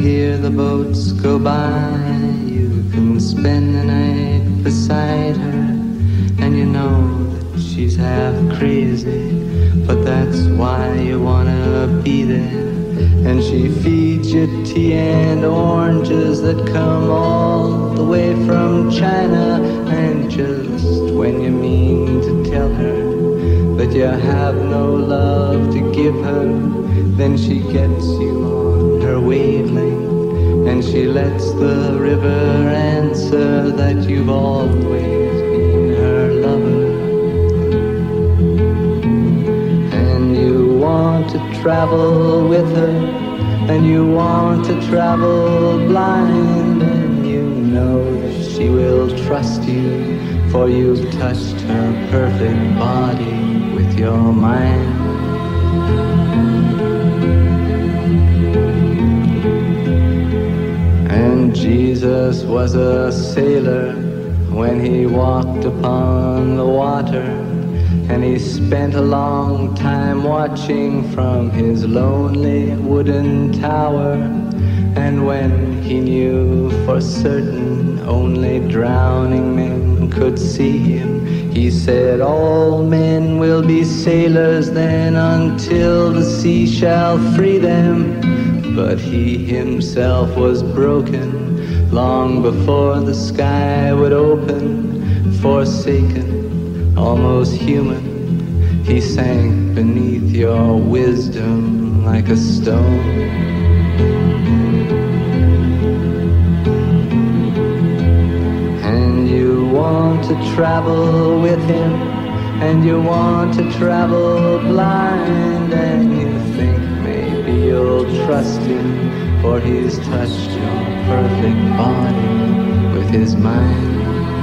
hear the boats go by. You can spend the night beside her, and you know that she's half crazy, but that's why you wanna be there. And she feeds you tea and oranges that come all the way from China. And just when you mean to tell her that you have no love to give her, then she gets you on her wavelength, and she lets the river answer that you've always been her lover. And you want to travel with her, and you want to travel blind, and you know that she will trust you, for you've touched her perfect body with your mind. And Jesus was a sailor when he walked upon the water, and he spent a long time watching from his lonely wooden tower. And when he knew for certain only drowning men could see him, he said, all men will be sailors then until the sea shall free them. But he himself was broken long before the sky would open. Forsaken, almost human, he sank beneath your wisdom like a stone. And you want to travel with him, and you want to travel blind, and you think maybe you'll trust him, for he's touched your perfect body with his mind.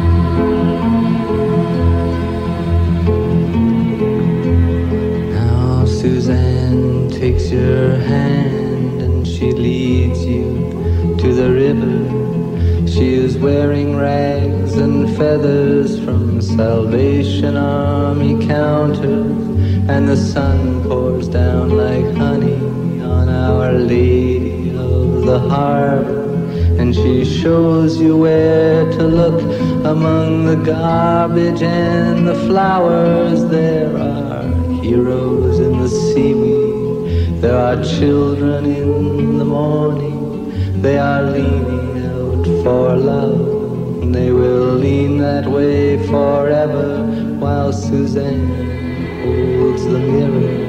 Now Suzanne takes your hand and she leads you to the river. She is wearing rags and feathers from Salvation Army counters, and the sun pours down like honey on Our Lady of the Harbor. And she shows you where to look among the garbage and the flowers. There are heroes in the seaweed, there are children in the morning. They are leaning out for love, and they will lean that way forever, while Suzanne holds the mirror.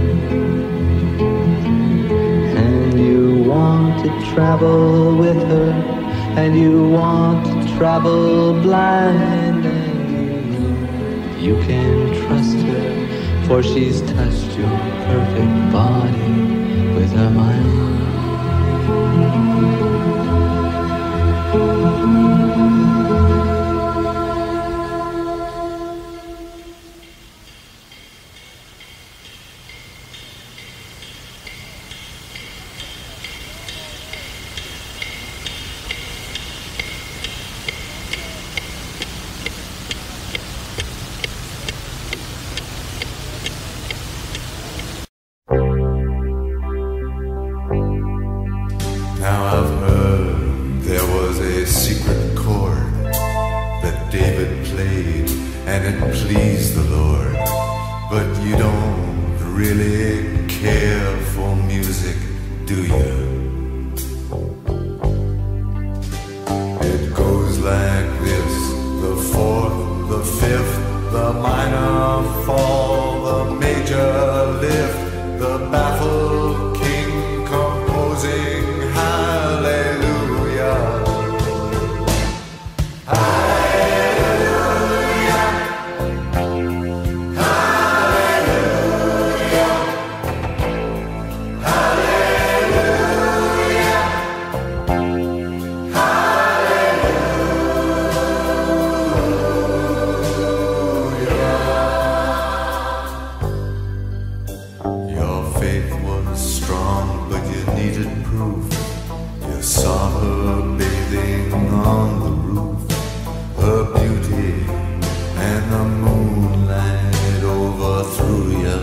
And you want to travel with her, and you want to travel blind, and you know you can trust her, for she's touched your perfect body with her mind.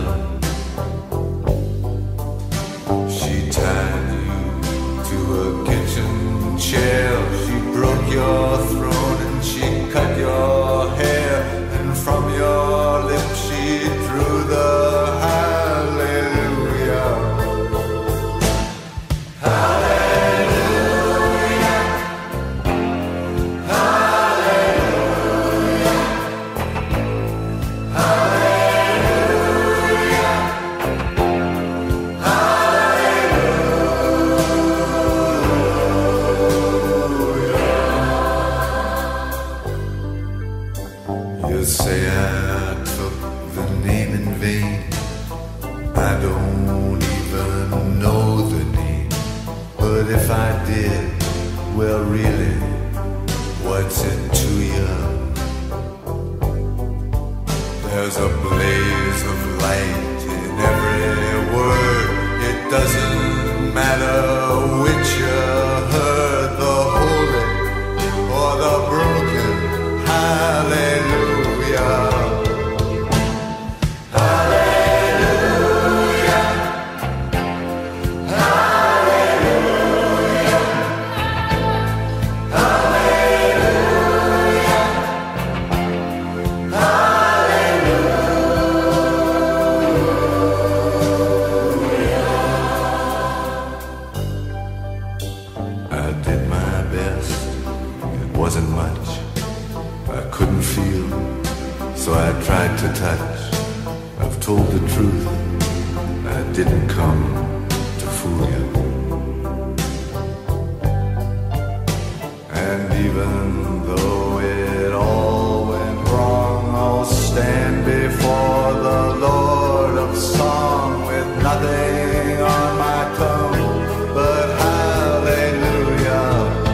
She tied you to a chair. She broke your throne and she cut your hair, and from your lips she drew the hallelujah. Hallelujah. Hallelujah. Hallelujah. You say I took the name in vain. I don't even know the name. But if I did, well really, what's it to you? There's a blaze of light in every word. It doesn't matter which you heard, the holy or the broken. Hallelujah. Hallelujah. Hallelujah. Hallelujah. Hallelujah. I did my best. It wasn't much. I couldn't feel, so I tried to touch. I've told the truth, I didn't come to fool you. And even though it all went wrong, I'll stand before the Lord of Song with nothing on my tongue but hallelujah.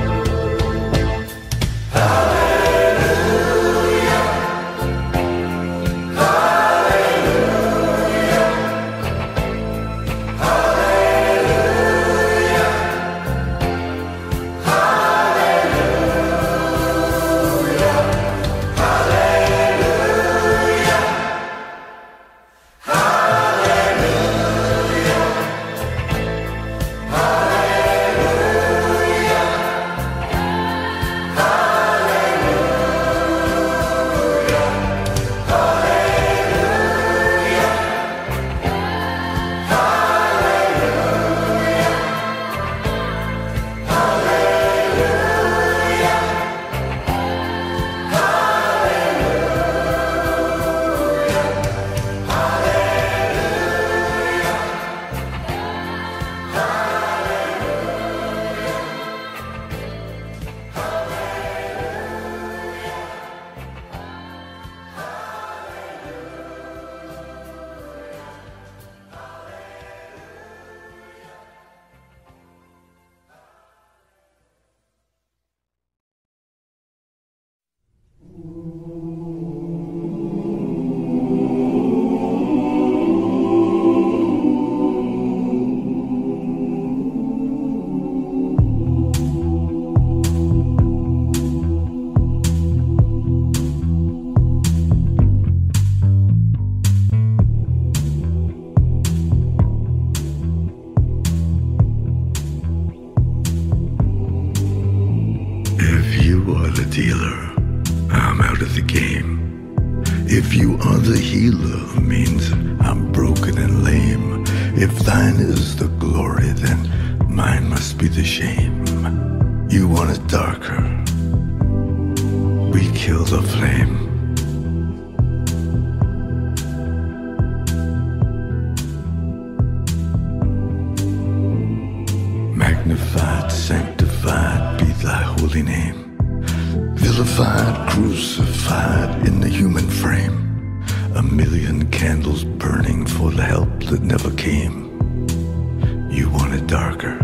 dealer, I'm out of the game. If you are the healer, means I'm broken and lame. If thine is the glory, then mine must be the shame. You want it darker, we kill the flame. Magnified, sanctified be thy holy name. Vilified, crucified in the human frame. A million candles burning for the help that never came. You want it darker.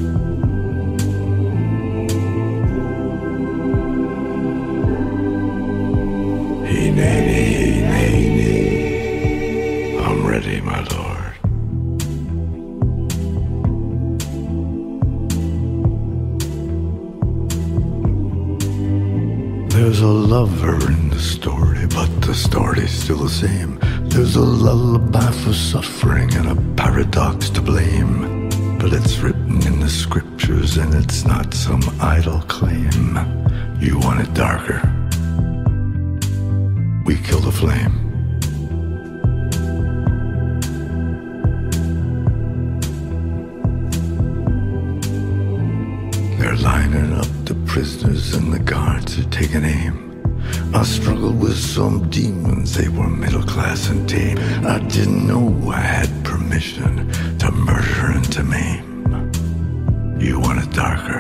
Hey, nay, I'm ready, my lord. There's a lover in the story, but the story's still the same. There's a lullaby for suffering and a paradox to blame. but it's written in the scriptures and it's not some idle claim. You want it darker? We kill the flame. They're lining up the prisoners and the guards are taking aim. I struggled with some demons, they were middle class and tame. I didn't know I had permission to murder and to maim. You want it darker?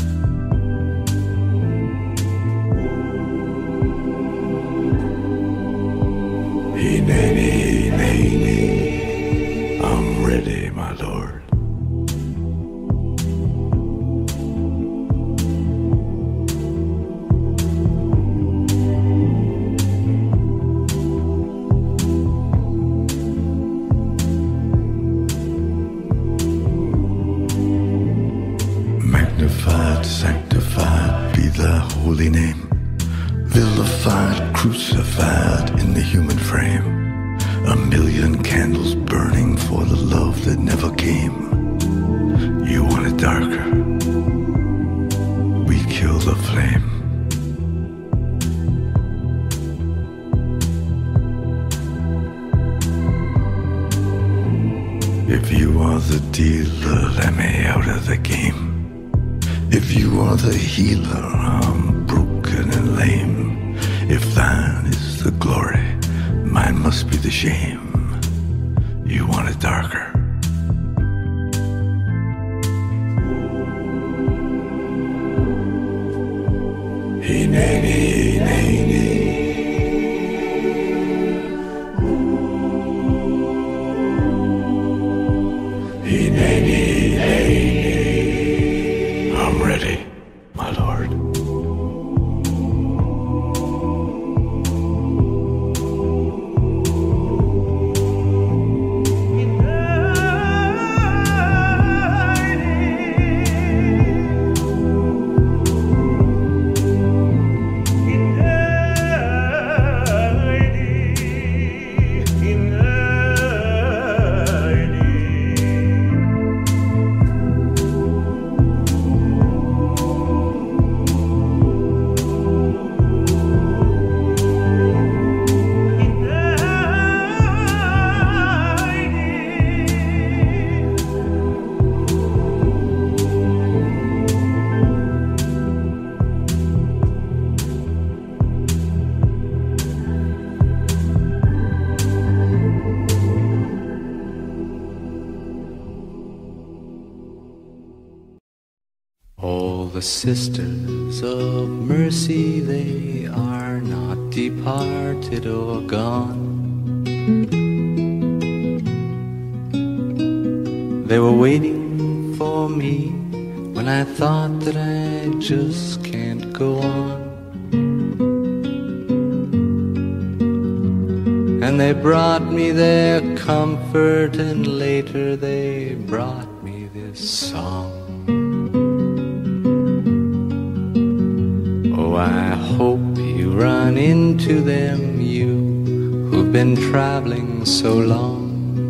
Hineni, hineni, I'm ready, my lord. Sanctified be thy holy name, vilified, crucified in the human frame. A million candles burning for the love that never came. You want it darker? We kill the flame. If you are the dealer, let me out of the game. If you are the healer, I'm broken and lame. If thine is the glory, mine must be the shame. You want it darker? Hineni, hineni. Hineni, hineni. I'm ready, my lord. The sisters of mercy, they are not departed or gone. They were waiting for me when I thought that I just can't go on. And they brought me their comfort, and later they brought me this song. I hope you run into them, you who've been traveling so long.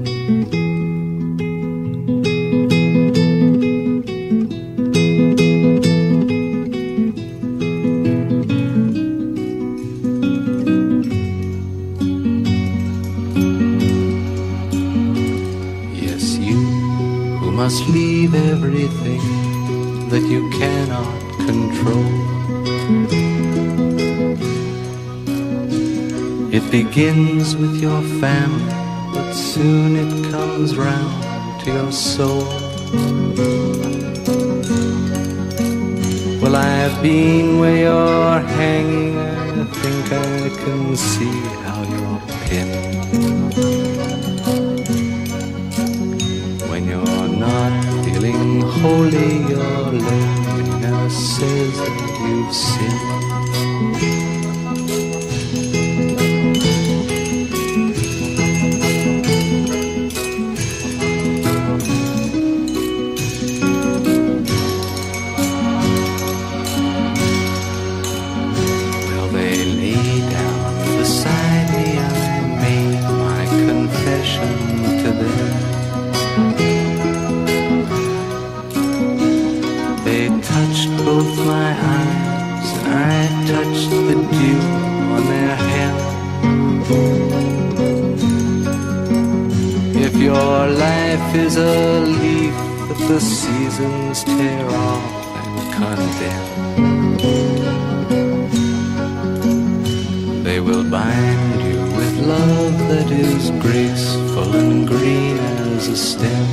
Yes, you who must leave everything that you cannot control. It begins with your family, but soon it comes round to your soul. Well, I've been where you're hanging, I think I can see how you're pinned. When you're not feeling holy, your loneliness says that you've sinned. touched both my eyes, and I touched the dew on their hair. If your life is a leaf that the seasons tear off and condemn, they will bind you with love that is graceful and green as a stem.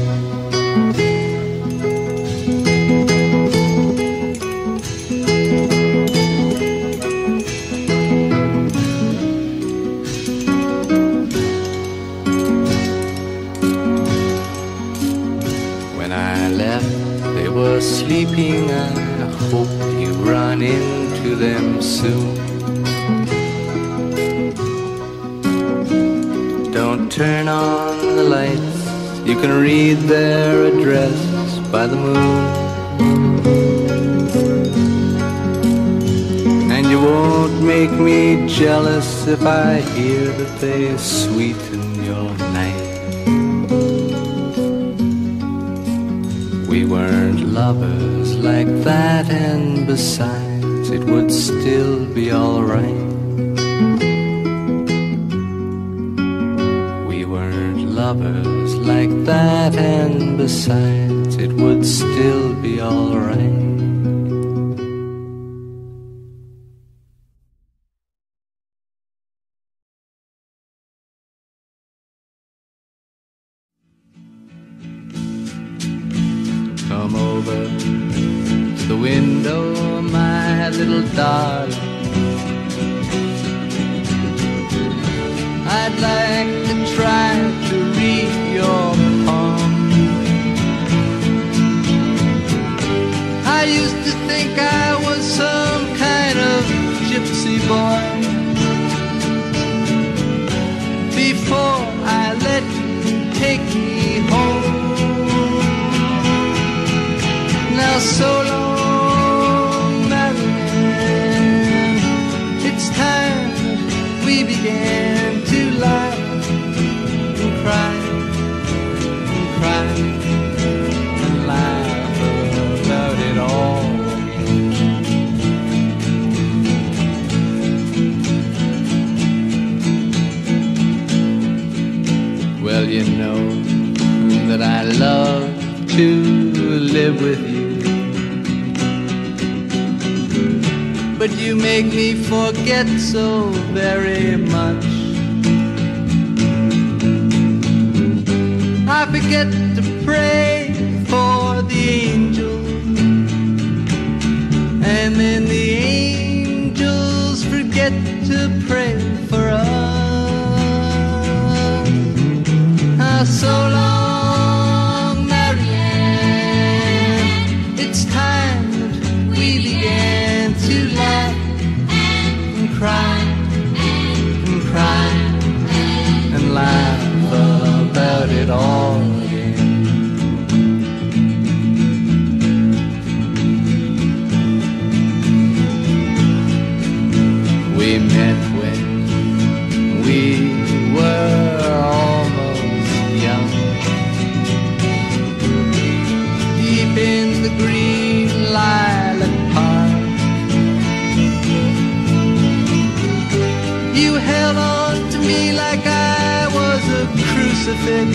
Sleeping, I hope you run into them soon. Don't turn on the lights, you can read their address by the moon. And you won't make me jealous if I hear that they sweeten your night. We weren't lovers like that, and besides, it would still be alright. We weren't lovers like that, and besides, it would still be alright. Come over to the window, my little darling. I'd like to try to read your palm. I used to think I was some kind of gypsy boy before I let you take me home. Now so long, Marianne, it's time we began to laugh and cry and cry and laugh about it all again. Well, you know that I love to live with you, but you make me forget so very much. I forget to pray for the angels, and then the angels forget to pray for us. So long, Marianne, it's time that we began to laugh and cry and cry and laugh about it all again. We met when we were almost young, deep in the green lilac park. You held on to me like I was a crucifix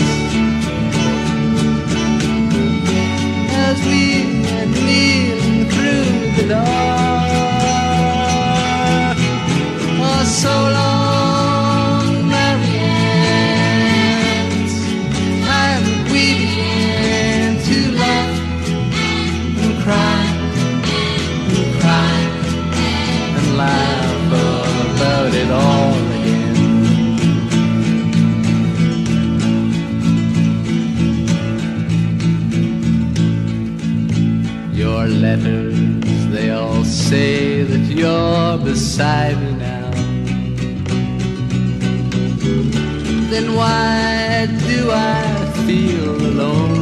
as we were kneeling through the dark. Oh, so long, Marianne, it's time we began to laugh and cry and cry and laugh about it all again. Your letters, they all say that you're beside me now. Then why do I feel alone?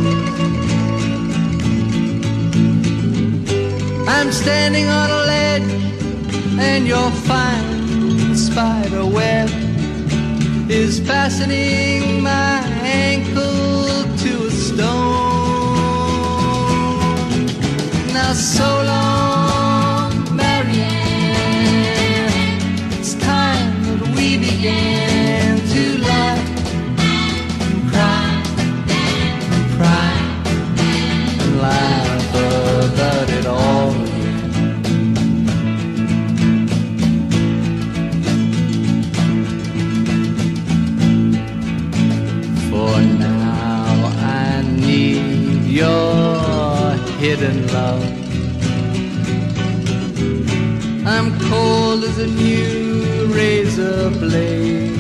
I'm standing on a ledge and your fine spider web is fastening my ankle to a stone. Now so long, Marianne. It's time that we began to laugh and cry and cry and laugh about it all. For now I need your hidden love. I'm cold as a new razor blade.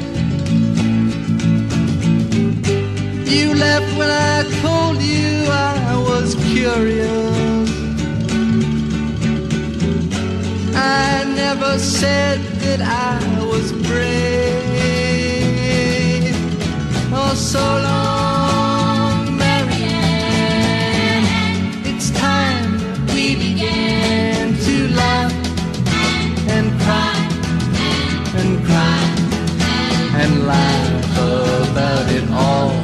You left when I told you I was curious. I never said that I was brave. Oh, so long, Marianne. It's time that we began to laugh and cry and cry and laugh about it all.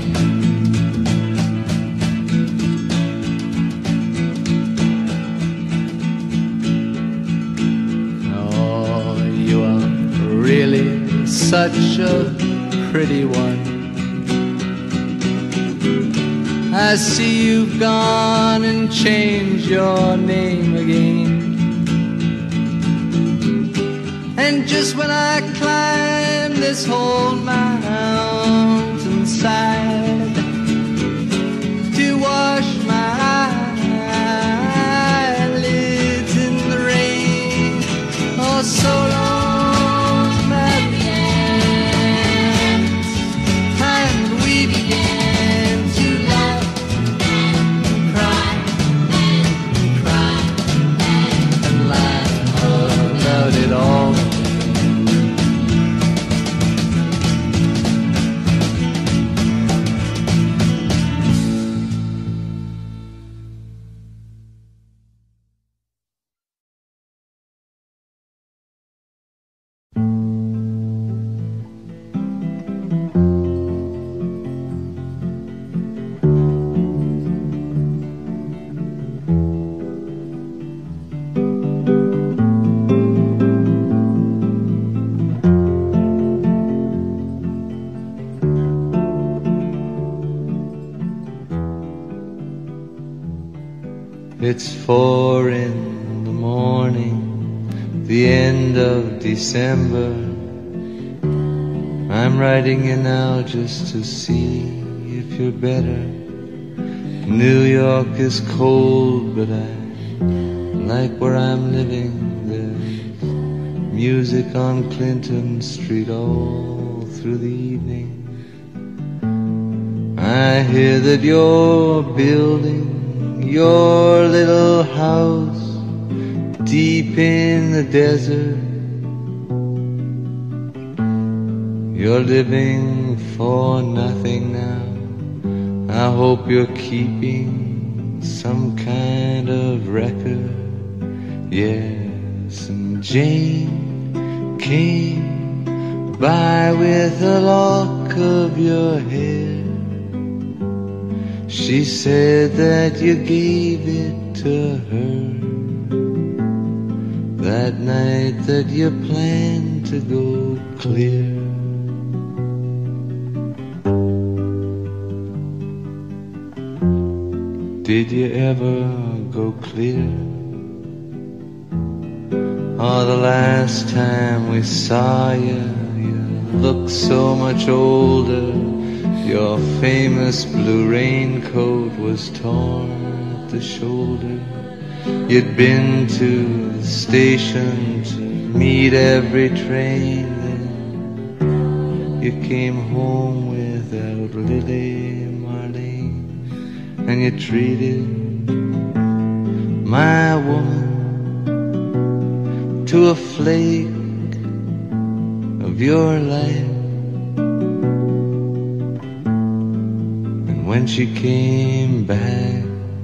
Oh, you are really such a pretty one. I see you've gone and changed your name again. And just when I climb this whole mountainside to wash my eyelids in the rain, oh, so long, Marianne. Time we began to laugh and cry and cry and laugh about it all. It's 4 in the morning, the end of December. I'm writing you now just to see if you're better. New York is cold, but I like where I'm living. There's music on Clinton Street all through the evening. I hear that you're building your little house deep in the desert. You're living for nothing now. I hope you're keeping some kind of record. Yes, and Jane came by with a lock of your hair. She said that you gave it to her that night that you planned to go clear. Did you ever go clear? Oh, the last time we saw you, you looked so much older. Your famous blue raincoat was torn at the shoulder. You'd been to the station to meet every train. Then you came home without Lily Marlene, and you treated my woman to a flake of your life. When she came back,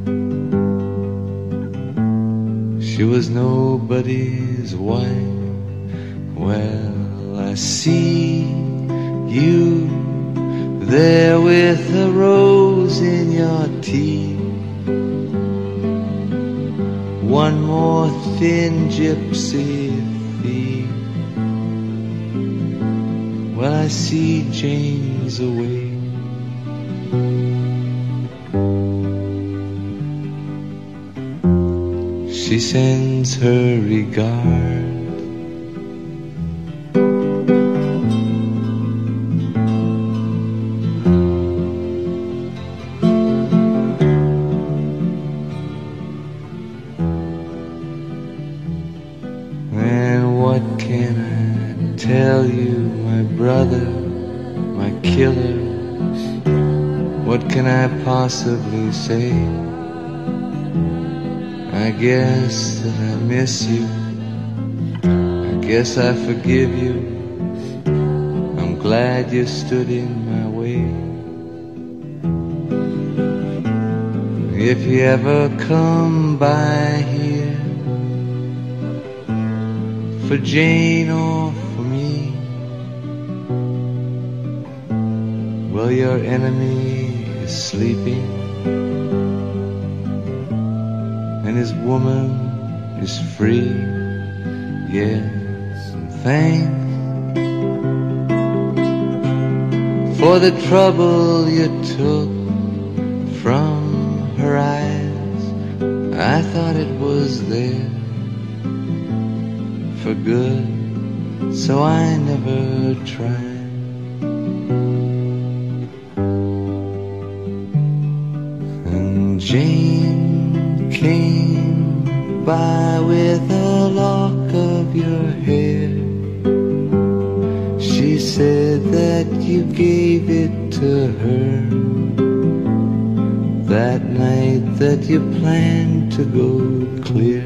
she was nobody's wife. Well, I see you there with a rose in your teeth, one more thin gypsy thief. Well, I see Jane's away. She sends her regard. And what can I tell you, my brother, my killer? What can I possibly say? I guess that I miss you. I guess I forgive you. I'm glad you stood in my way. If you ever come by here, for Jane or for me, well, your enemy is sleeping, and his woman is free. Yes, and thanks for the trouble you took from her eyes. I thought it was there for good, so I never tried. And Jane came by with a lock of your hair. She said that you gave it to her that night that you planned to go clear.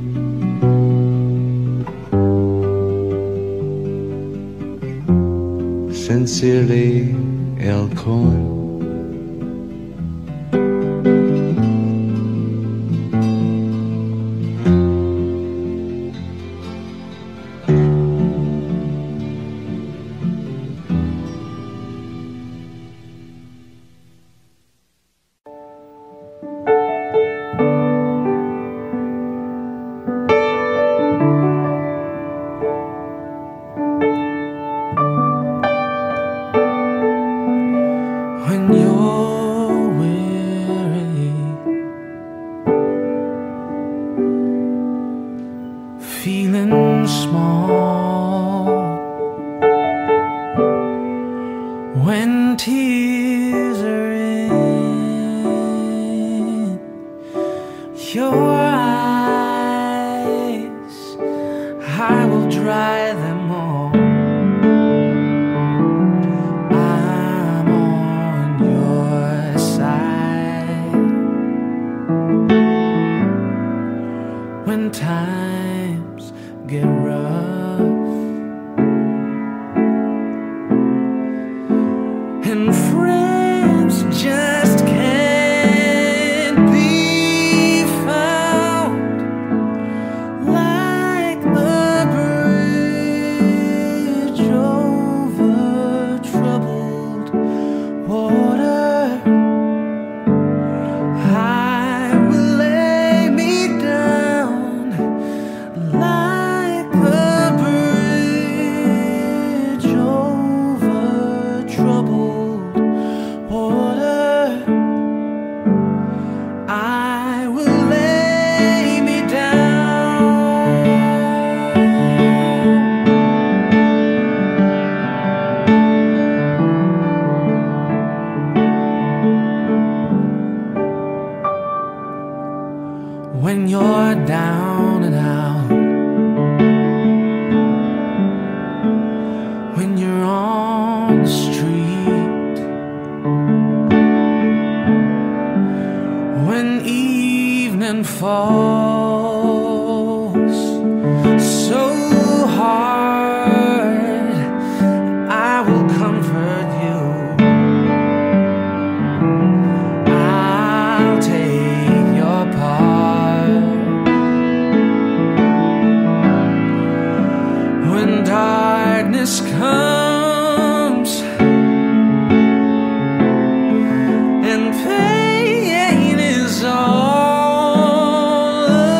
Sincerely, L. Cohen. And pain is all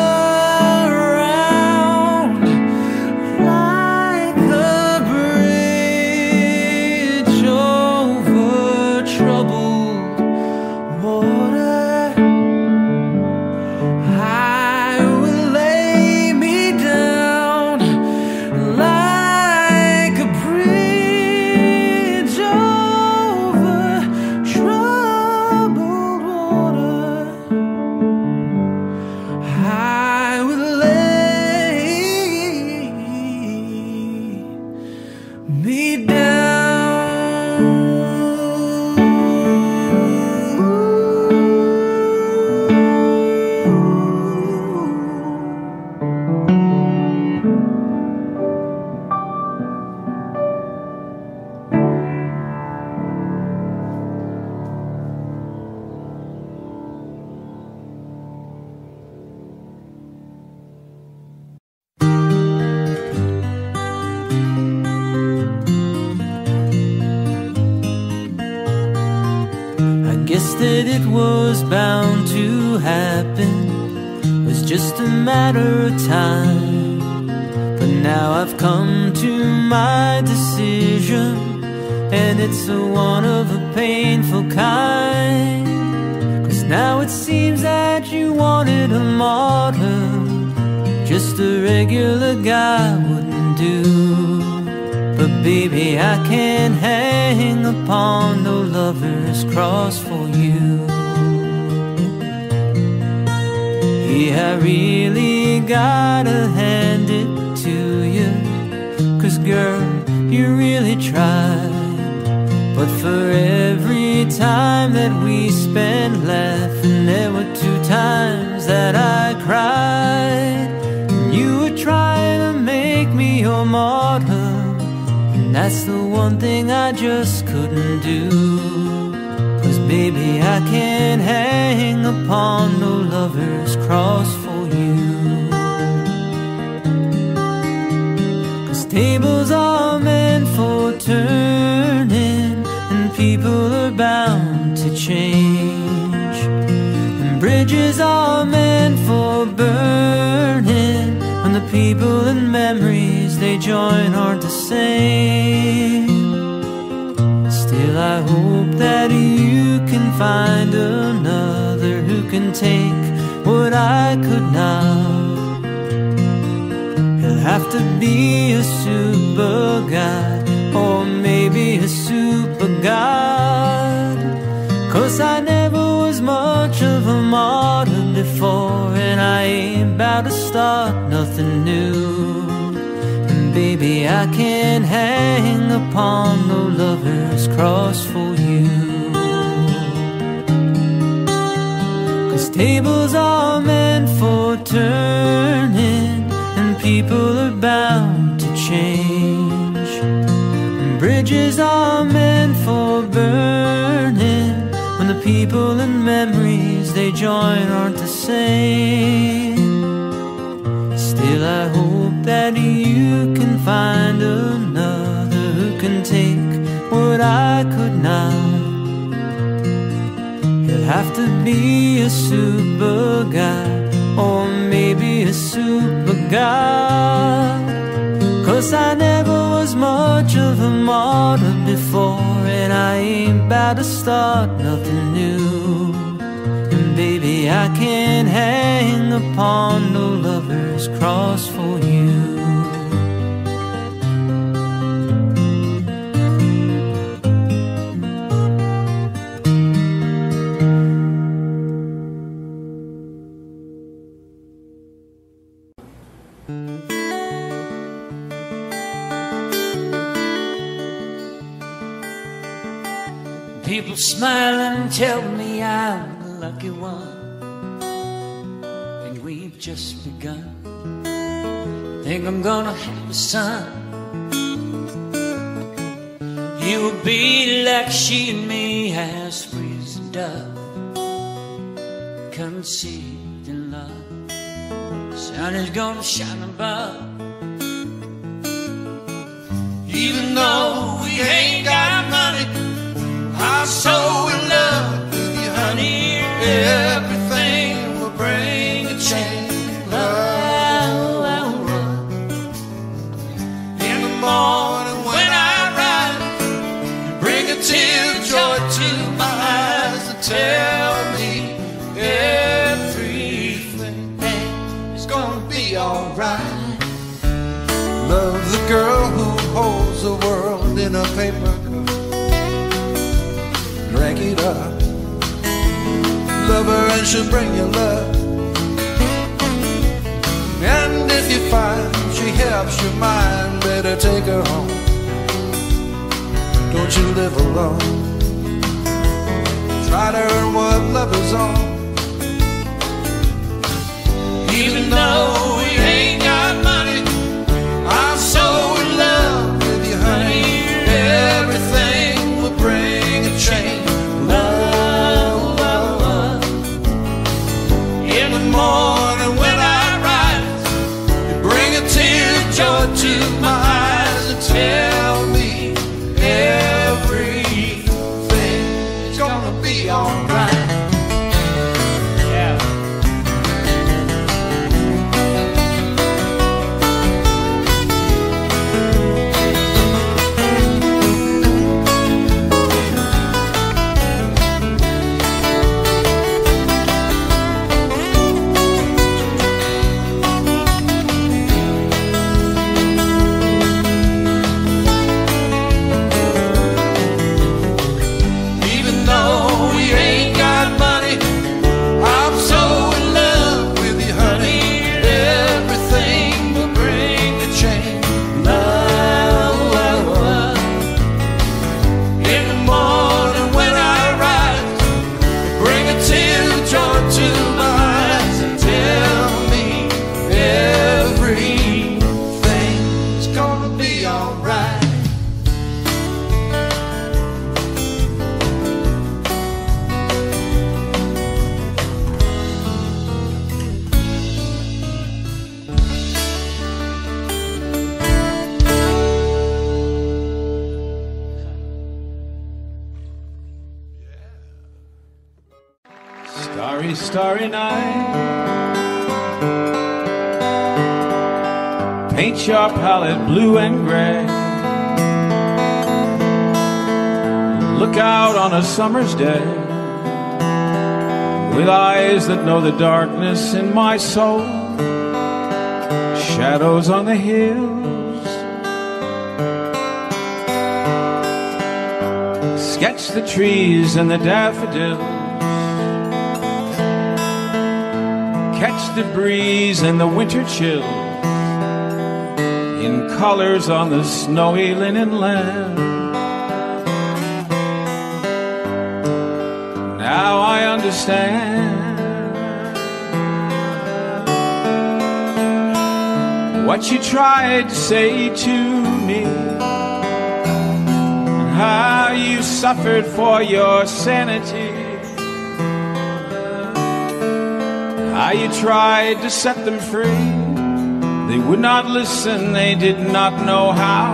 said it was bound to happen, was just a matter of time. But now I've come to my decision, and it's a one of a painful kind. 'Cause now it seems that you wanted a martyr, just a regular guy wouldn't do. But baby, I can't hang upon no lover's cross for you. Yeah, I really gotta hand it to you, 'cause girl, you really tried. But for every time that we spent laughing, there were 2 times that I cried. You were trying to make me your martyr, and that's the one thing I just couldn't do. 'Cause baby, I can't hang upon no lover's cross for you. 'Cause tables are meant for turning, and people are bound to change, and bridges are meant for burning, when the people and memories they join aren't the same. Still I hope that you can find another who can take what I could not. He'll have to be a super guy, or maybe a super god. 'Cause I never was much of a martyr before, and I ain't about to start nothing new. And baby, I can't hang upon no lover's cross for you. 'Cause tables are meant for turning, and people are bound to change, and bridges are meant for burning, when the people and memories they join aren't the same. Still I hope that you can find another who can take what I could not. He'll have to be a super guy, or maybe a super god. 'Cause I never was much of a martyr before, and I ain't about to start nothing new. And baby, I can't hang upon no lover's cross for you. People smile and tell me I'm the lucky one, and we've just begun. Think I'm gonna have a son. He will be like she and me, as free as a dove, conceived in love. Sun is gonna shine above. Even though we ain't got money, I'm so in love with you, honey. Everything will bring a change. Love. In the morning when I rise, you bring a tear of joy to my eyes and tell me everything is gonna be alright. Love the girl who holds the world in a paper cup. Drink it up. Love her and she'll bring you love. And if you find she helps your mind, better take her home. Don't you live alone. Try to earn what love is on. Even though we ain't got money, I'm so in love with you, honey. Everything will bring a change. Love. In the morning when I rise, you bring a tear of joy to my eyes and tell me everything is gonna be alright. starry, starry night. Paint your palette blue and gray. Look out on a summer's day with eyes that know the darkness in my soul. Shadows on the hills. Sketch the trees and the daffodils. Catch the breeze and the winter chill in colors on the snowy linen land. Now I understand what you tried to say to me, and how you suffered for your sanity. How you tried to set them free. They would not listen, they did not know how.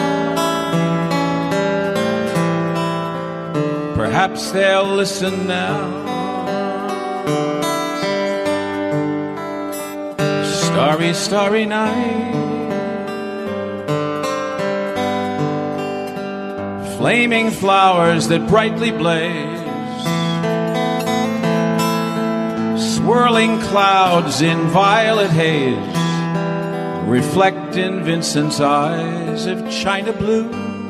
Perhaps they'll listen now. Starry, starry night. Flaming flowers that brightly blaze. Swirling clouds in violet haze reflect in Vincent's eyes of china blue,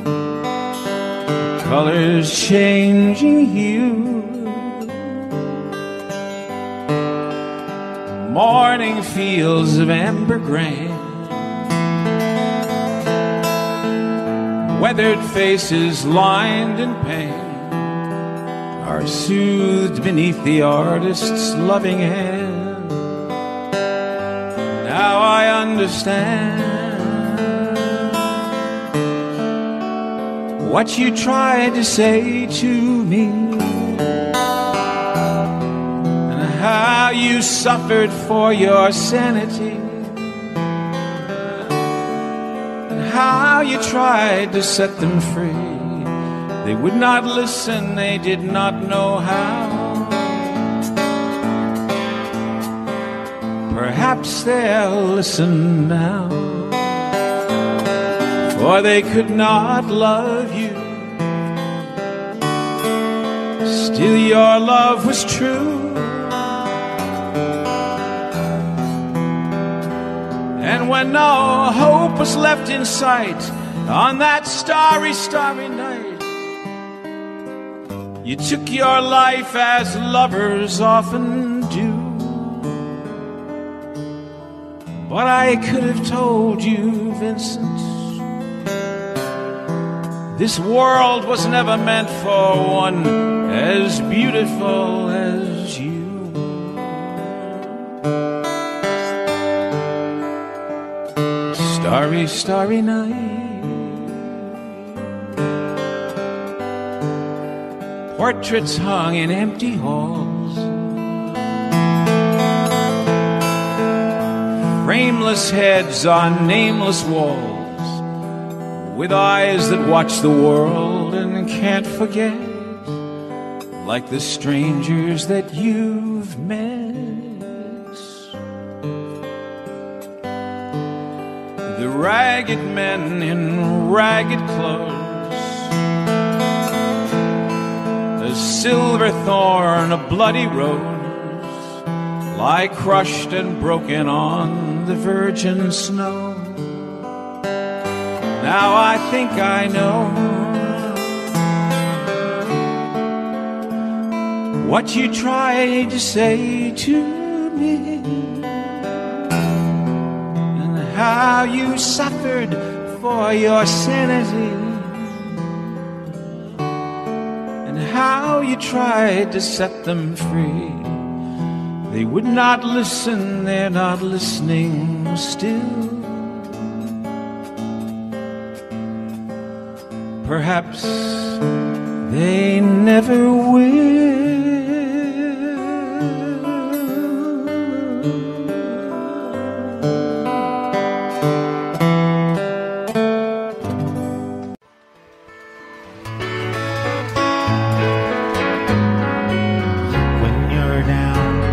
colors changing hue. Morning fields of amber grain, weathered faces lined in pain are soothed beneath the artist's loving hand. Now I understand what you tried to say to me, and how you suffered for your sanity, and how you tried to set them free. They would not listen, they did not know how. Perhaps they'll listen now, for they could not love you. Still your love was true, and when no hope was left in sight on that starry, starry night, you took your life as lovers often do. But I could have told you, Vincent, this world was never meant for one as beautiful as you. Starry, starry night. Portraits hung in empty halls, frameless heads on nameless walls, with eyes that watch the world and can't forget, like the strangers that you've met. The ragged men in ragged clothes, a silver thorn, a bloody rose, lie crushed and broken on the virgin snow. Now I think I know what you tried to say to me, and how you suffered for your sanity, and how you tried to set them free. They would not listen, they're not listening still. Perhaps they never will. When you're down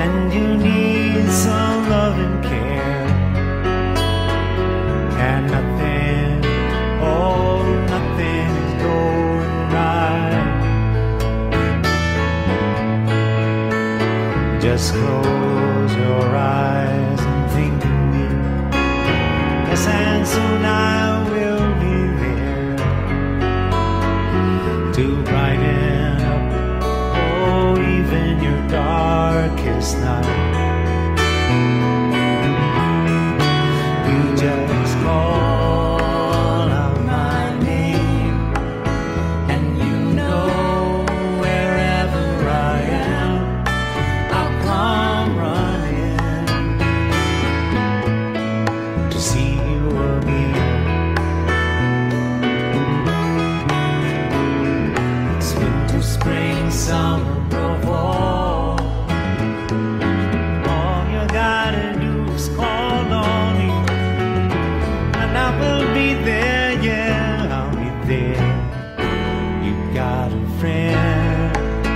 and you need some love and care, and nothing, oh, nothing is going right. Just close your eyes and think of me. Yes, and soon I will be there to brighten up, oh, even your darkest night. You just call out my name, and you know wherever I am, I'll come running to see you again. It's winter, spring, summer, or fall. All you gotta do is call on me, and I will be there, yeah, I'll be there. You got a friend.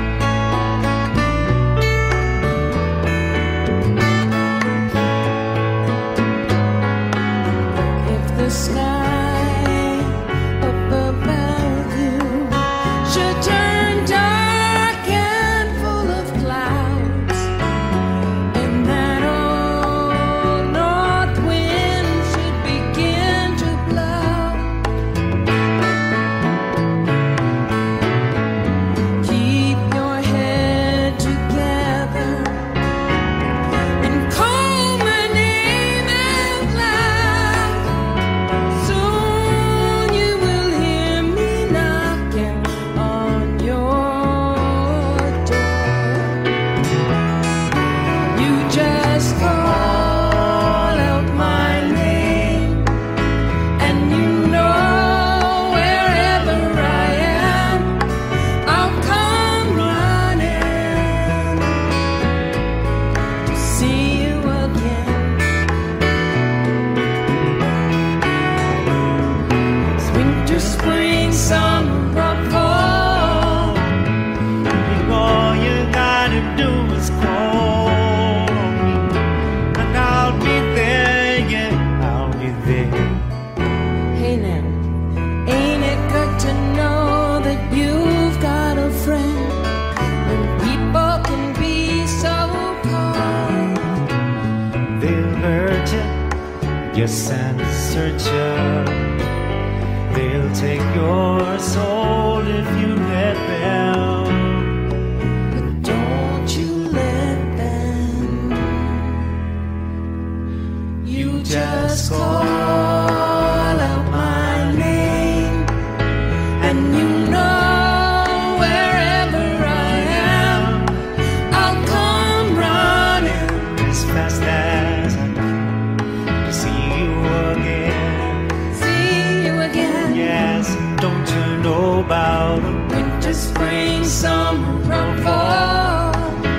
If the sky up above you should turn dark and full of clouds, and that old north wind should begin to blow, keep your head together and call my name out loud. Soon you will hear me knocking on your door. You just call out my name, and you know wherever I am, I'll come running to see you again. It's winter, spring, summer, or fall. All you gotta do is call on me, and I'll be there, yeah, I'll be there. Hey now, ain't it good to know that you've got a friend? When people can be so kind, They'll hurt you, yes, and search you. They'll take your soul if you let them. but don't you let them. You just call out my name, and you know wherever I am, I'll come running As fast as I can to see you again. see you again. Yes, don't you know about them? Winter, spring, summer, or fall.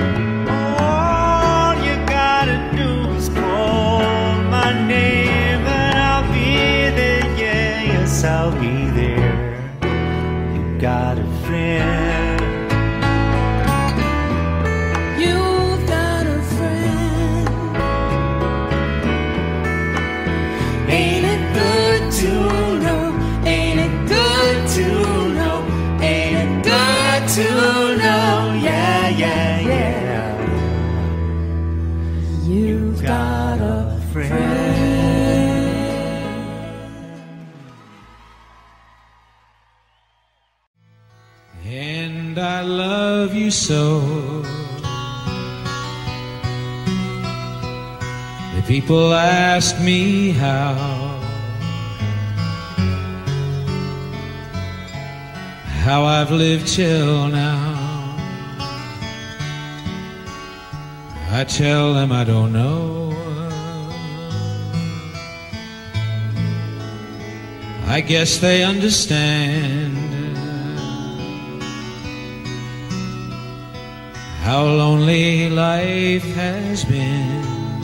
All you gotta do is call my name, and I'll be there, yeah, yes, I'll be there. You got a friend. You've got a friend. Ain't it good to know? Ain't it good to know? Ain't it good to know? Yeah, yeah, yeah. You've got a friend. And I love you so. The people ask me how I've lived till now. I tell them I don't know. I guess they understand how lonely life has been.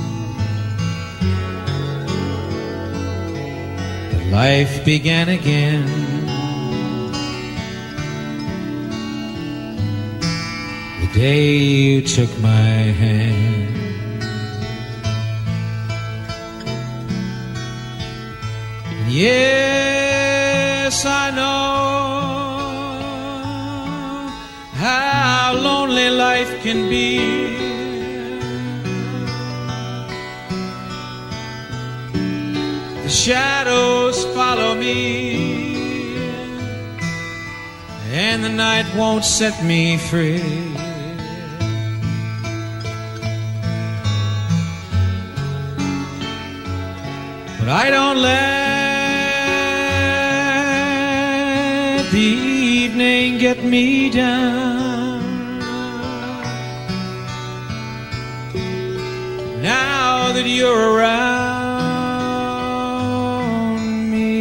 But life began again. The day you took my hand. And yes, I know how lonely life can be. The shadows follow me, and the night won't set me free. But I don't let the evening get me down. Now that you're around me,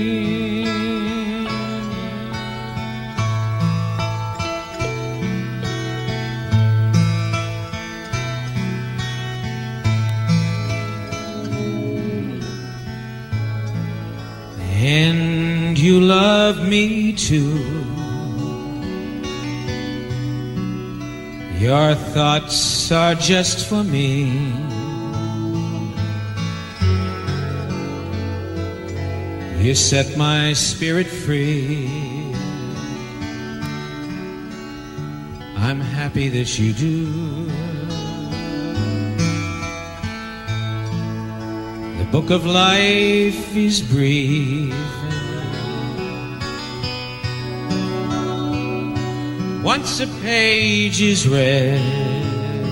and you love me too. Your thoughts are just for me. You set my spirit free. I'm happy that you do. The book of life is brief. Once a page is read,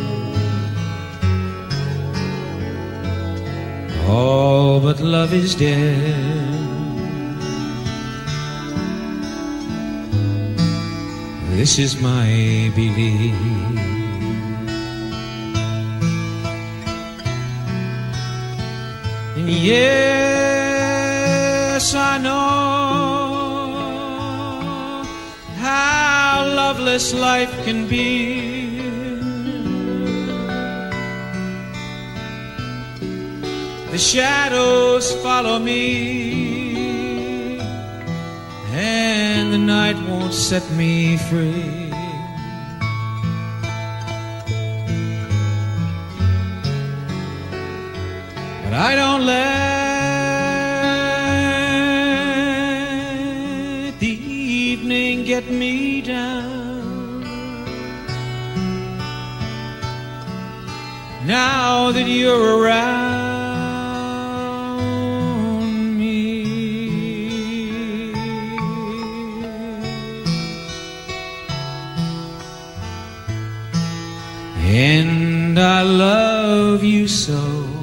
all but love is dead. This is my belief. And yes, I know how loveless life can be. The shadows follow me, and the night won't set me free. But I don't let the evening get me down. Now that you're around me, and I love you so.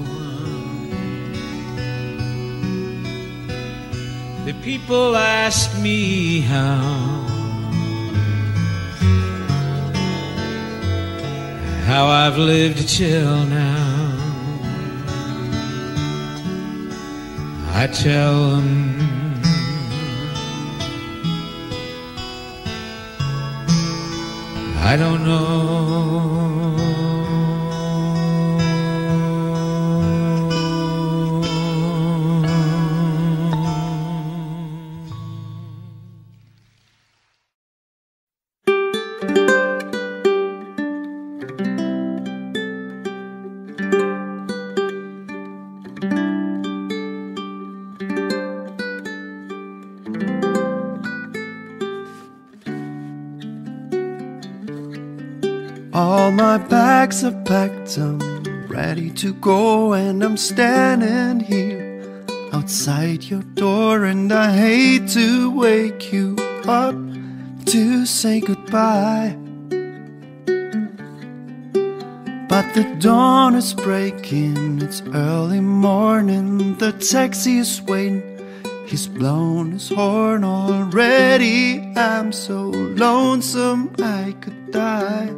The people ask me how I've lived till now. I tell them I don't know. All my bags are packed, I'm ready to go, and I'm standing here outside your door, and I hate to wake you up to say goodbye. But the dawn is breaking, it's early morning, the taxi is waiting, he's blown his horn already. I'm so lonesome I could die.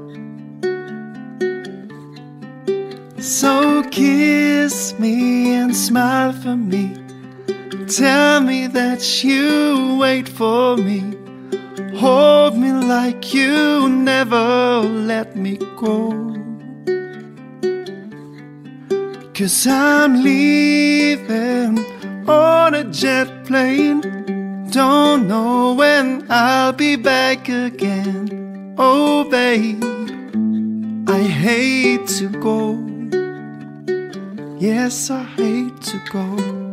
So kiss me and smile for me, tell me that you wait for me, hold me like you never let me go. 'Cause I'm leaving on a jet plane, don't know when I'll be back again. Oh babe, I hate to go. Yes, I hate to go.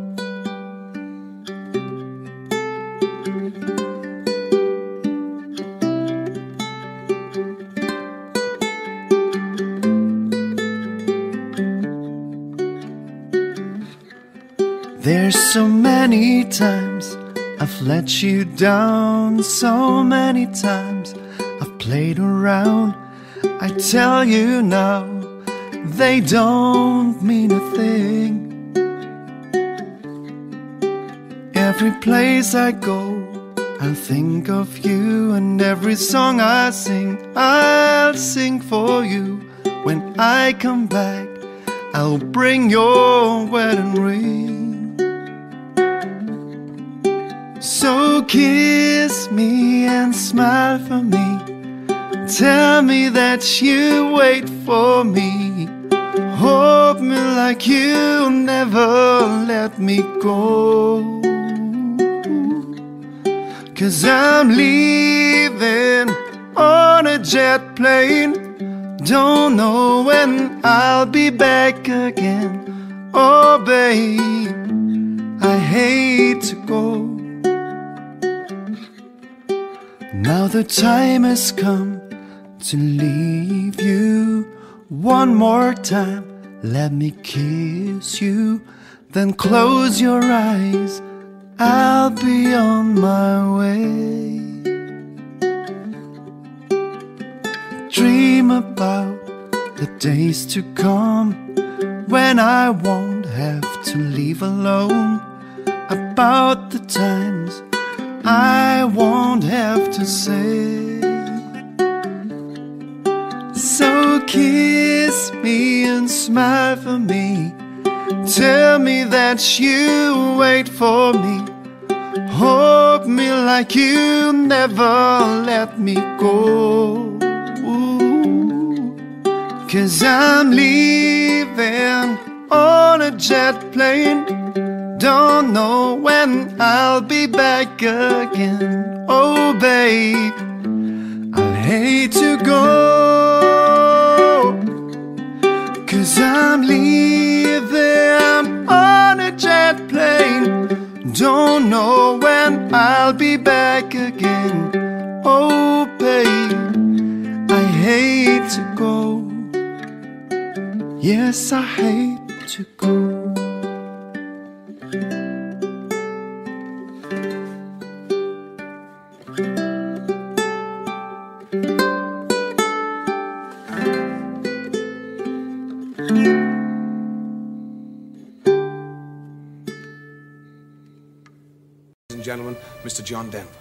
There's so many times I've let you down, so many times I've played around. I tell you now, they don't mean a thing. Every place I go, I'll think of you, and every song I sing, I'll sing for you. When I come back, I'll bring your wedding ring. So kiss me and smile for me. Tell me that you wait for me. Hold me like you'll never let me go. 'Cause I'm leaving on a jet plane. Don't know when I'll be back again. Oh babe, I hate to go. Now the time has come to leave you. One more time, let me kiss you. Then close your eyes, I'll be on my way. Dream about the days to come when I won't have to leave alone. About the times I won't have to say. So kiss me and smile for me. Tell me that you wait for me. Hold me like you never let me go. 'Cause I'm leaving on a jet plane. Don't know when I'll be back again. Oh babe, I hate to go. 'Cause I'm leaving on a jet plane. Don't know when I'll be back again. Oh babe, I hate to go. Yes, I hate to go. Gentlemen, Mr. John Denver.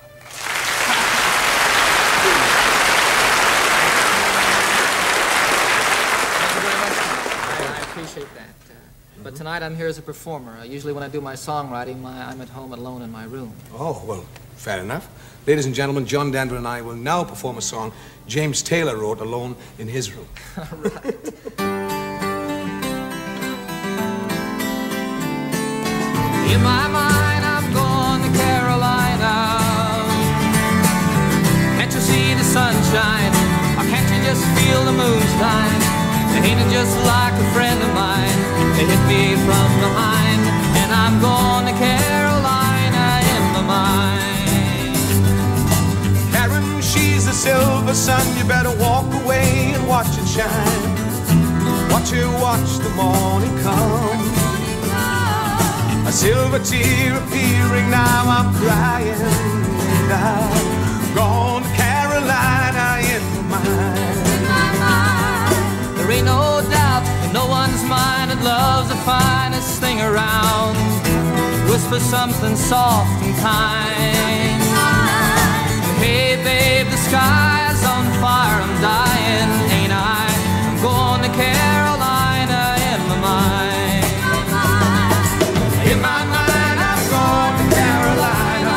I appreciate that. But tonight I'm here as a performer. Usually when I do my songwriting, I'm at home alone in my room. Oh, well, fair enough. Ladies and gentlemen, John Denver and I will now perform a song James Taylor wrote alone in his room. Right. In my mind, I'm going to Carolina. Can't you see the sunshine? Or can't you just feel the moonshine? Ain't it just like a friend of mine? They hit me from behind, and I'm going to Carolina in my mind. Karen, she's the silver sun. You better walk away and watch it shine. Watch the morning come. A silver tear appearing, now I'm crying. And I've gone to Carolina in my mind. There ain't no doubt in no one's mind that love's the finest thing around. Whisper something soft and kind. Hey babe, the sky's on fire, I'm dying, ain't I? I'm going to Carolina in my mind. In my mind, I'm going to Carolina.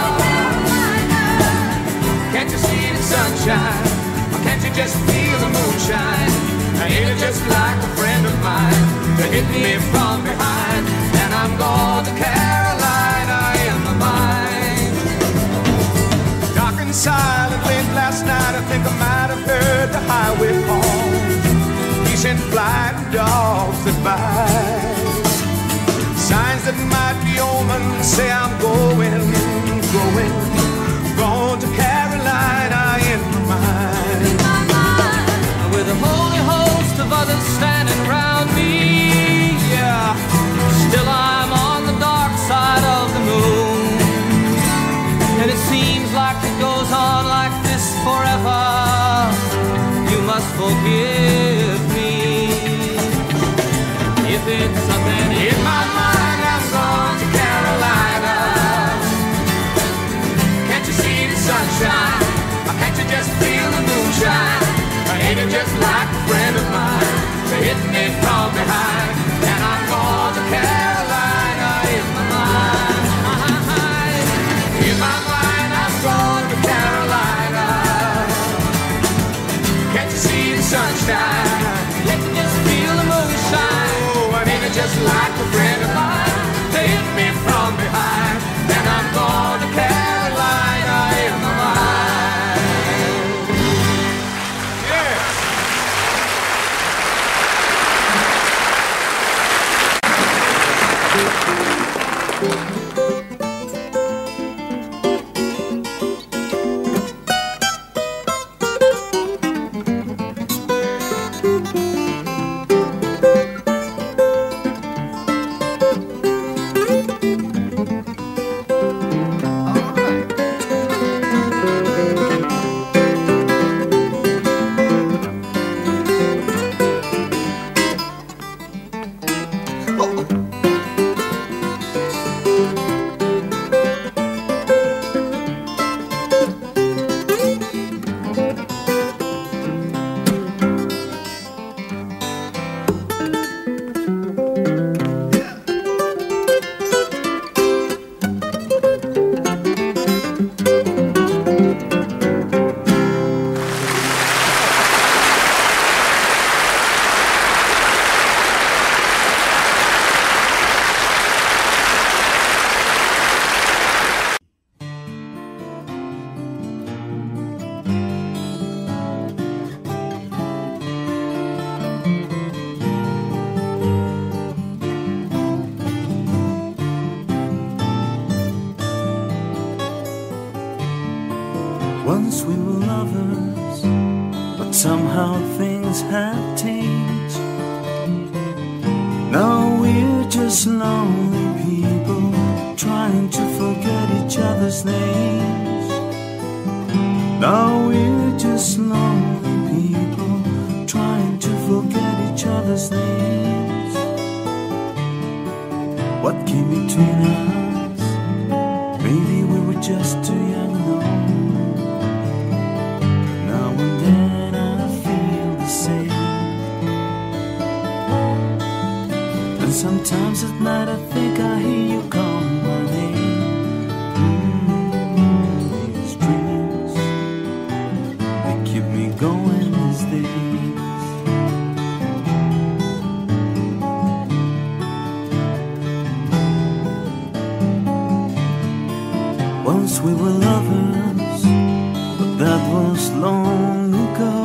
Can't you see the sunshine? Or can't you just feel the moonshine? Ain't it just like a friend of mine to hit me from behind? And I'm going to Carolina in my mind. Dark and silent late last night, I think I might have heard the highway call. advice. Signs that might be omens say I'm going to Carolina in my mind. With a holy host of others standing around me, yeah. Still I'm on the dark side of the moon, and it seems like it goes on like this forever. You must forgive me if it's something in my mind. I'm going to Carolina. Can't you see the sunshine? Or can't you just feel the moonshine? Or ain't it just like a friend of mine to hit me from behind? And I'm going to Carolina in my mind. In my mind, I'm going to Carolina. Can't you see the sunshine? Can't you just feel the moonshine? Oh, and ain't it just like a friend of mine to hit me from behind? And I'm going to Carolina in my mind. Yeah. Once we were lovers, but somehow things have changed. Now we're just lonely people trying to forget each other's names. Now we're just lonely people trying to forget each other's names. What came between us? Maybe we were just too young and old. Sometimes at night I think I hear you calling my name. These dreams, they keep me going these days. Once we were lovers, but that was long ago.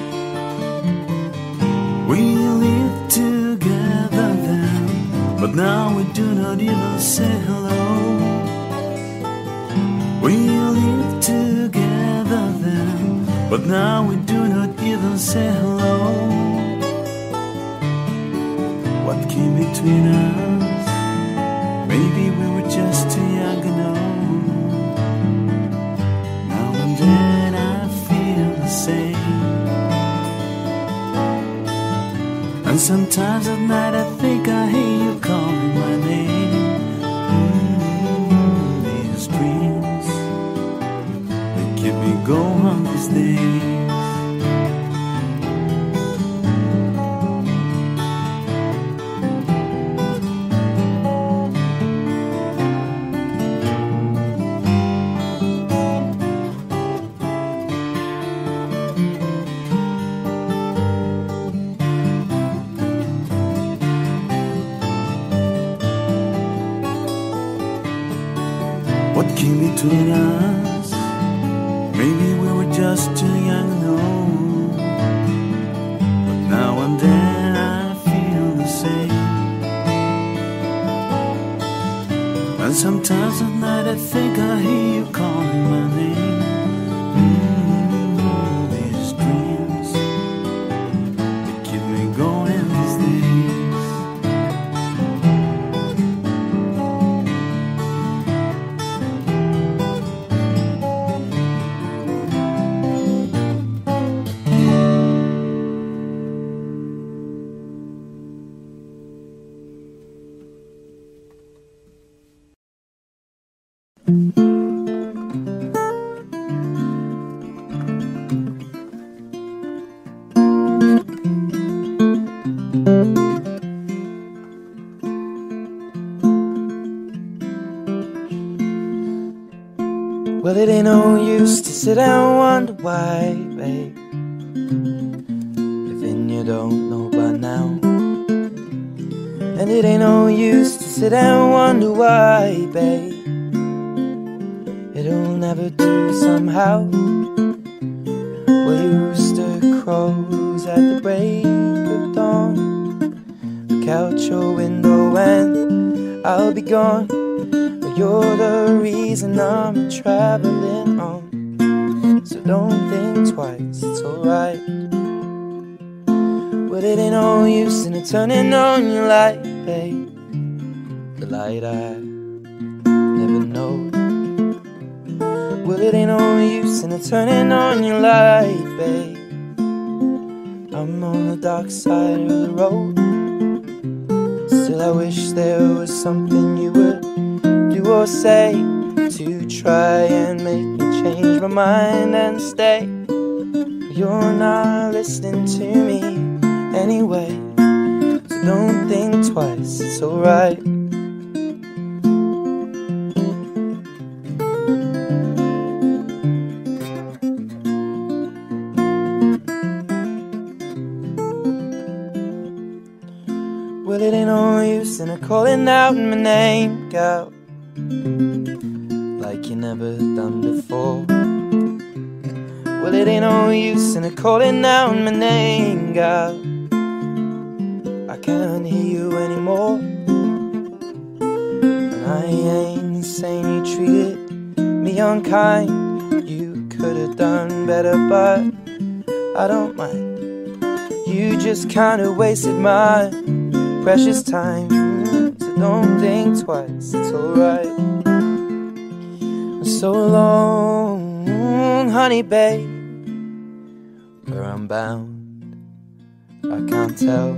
We lived together then, but now we do not even say hello. We lived together then, but now we do not even say hello. What came between us? Maybe we were just too young and old. Now and then I feel the same. And sometimes at night I think I hear you calling my name. These dreams, they keep me going these days. What came between us? Maybe we were just too young and old. But now and then I feel the same. And sometimes at night I think I hear you calling my name. These dreams, they keep me going these days. Well, it ain't no use to sit and wonder why, babe. Living you don't know by now. And it ain't no use to sit and wonder why, babe. It'll never do somehow. Well, your rooster crows at the break of dawn. Look out your window and I'll be gone. You're the reason I'm traveling on. So don't think twice, it's alright. Well, it ain't no use in turning on your light, babe. The light I never know. Well, it ain't no use in turning on your light, babe. I'm on the dark side of the road. Still I wish there was something you would do or say to try and make me change my mind and stay. You're not listening to me anyway, so don't think twice, it's alright. Well, it ain't no use in calling out my name, girl, like you never done before. Well, it ain't no use in calling out my name, girl. I can't hear you anymore. And I ain't saying you treated me unkind. You could have done better, but I don't mind. You just kinda wasted my precious time. So don't think twice, it's alright. So long, honey babe, where I'm bound I can't tell.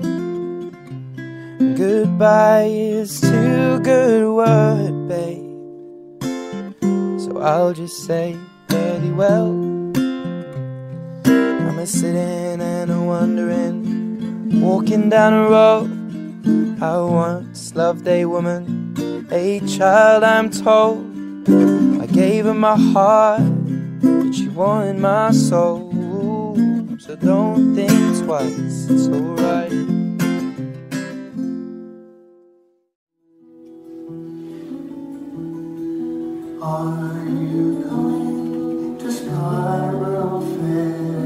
Goodbye is too good a word, babe, so I'll just say fairly well. I'm a sitting and a wondering, walking down a road. I once loved a woman, a child I'm told. I gave her my heart, but she wanted my soul. So don't think twice, it's alright. Are you going to Scarborough Fair?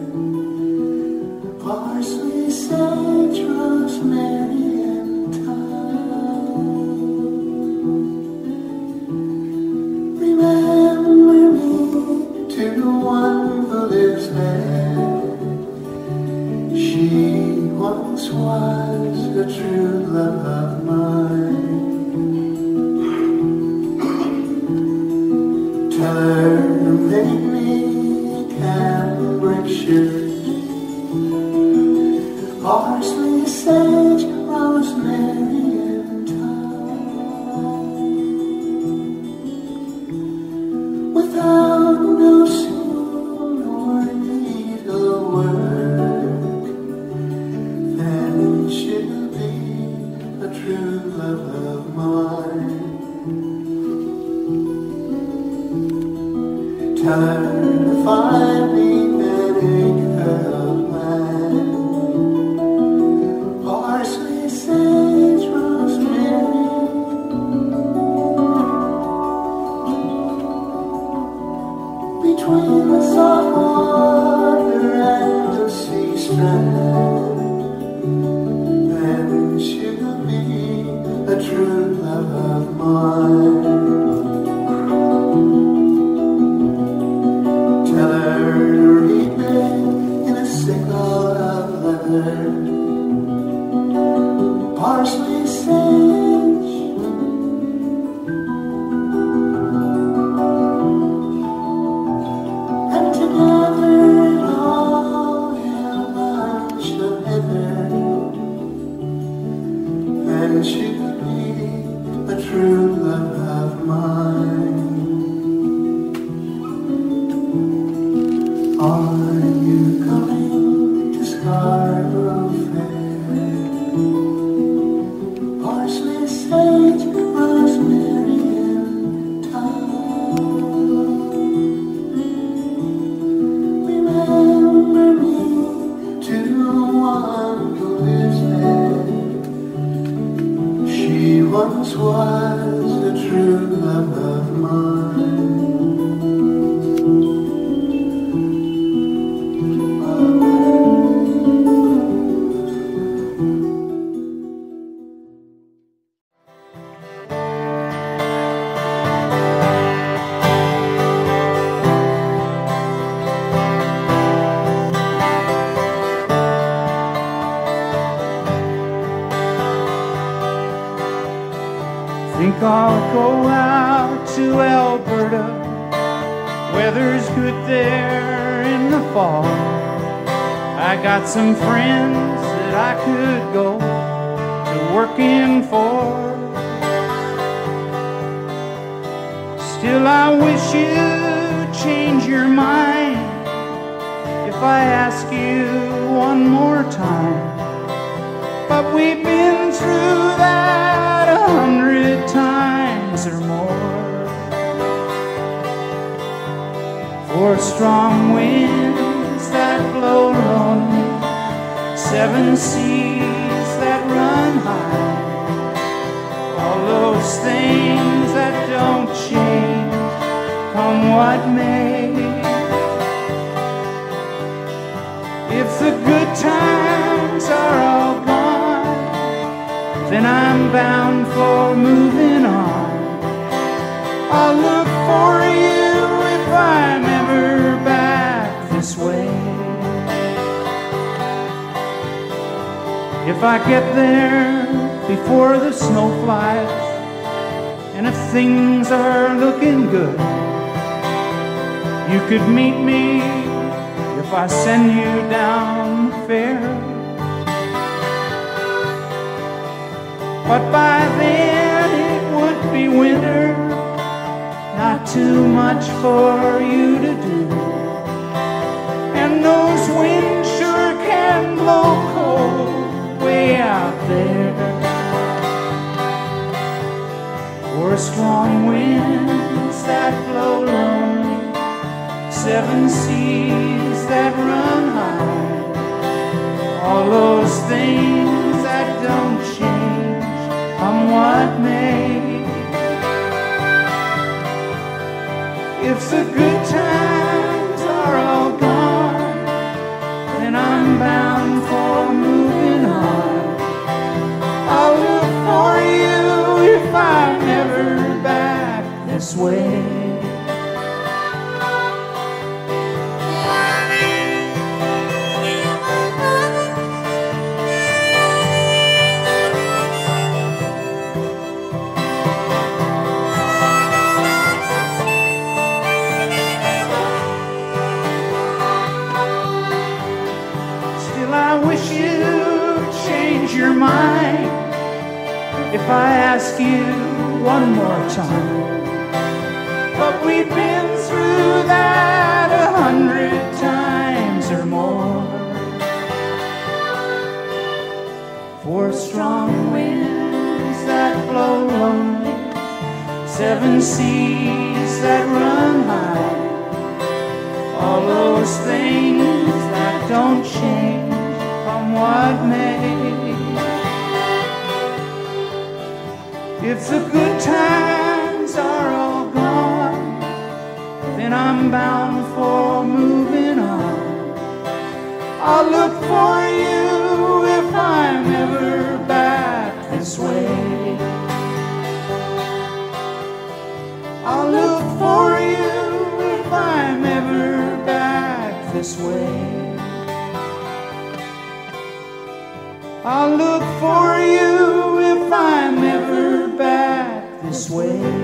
Parsley, sage, rosemary, and thyme. Remember me to the one who lives there. She once was the true love of mine. Tell her to make me cambric shirt, parsley, sage, rosemary, and thyme. Without no spoon or needlework, then she'll be a true love of mine. Tell her to find me an acre of land, parsley, sage, rosemary. Between the salt water and the sea strand, then she'll be a true love of mine. parsley, sage, and together it all in a bunch of heather, and she could be a true love of mine. Are you coming to Scarborough Fair? Parsley, sage, rosemary, and thyme. Remember me to one who lives there. She once was a true love of mine. Think I'll go out to Alberta. Weather's good there in the fall. I got some friends that I could go to working for. Still, I wish you'd change your mind if I ask you one more time. But we've been through that 100 times or more. For strong winds that blow lonely, 7 seas that run high, all those things that don't change, come what may. If the good times are all gone, then I'm bound for moving on. I'll look for you if I'm ever back this way. If I get there before the snow flies, and if things are looking good, you could meet me if I send you down the fair. But by then it would be winter, not too much for you to do. And those winds sure can blow cold way out there. Or strong winds that blow lonely, 7 seas that run high, all those things that don't change, come what may. If the good times are all gone, then I'm bound for moving on. I'll look for you if I'm never back this way. Your mind if I ask you one more time. But we've been through that 100 times or more. For strong winds that blow lonely, 7 seas that run high, all those things that don't change, come what may. If the good times are all gone, then I'm bound for moving on. I'll look for you if I'm ever back this way. I'll look for you if I'm ever back this way. I'll look for you sway.